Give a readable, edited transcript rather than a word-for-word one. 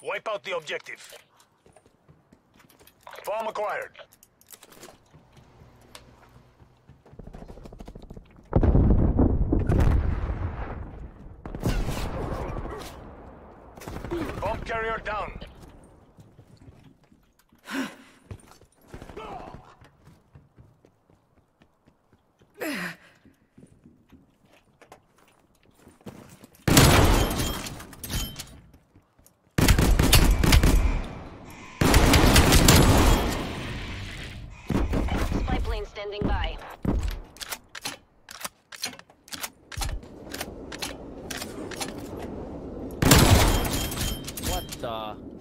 Wipe out the objective. Bomb acquired. Bomb carrier down. Spy plane standing by. What the?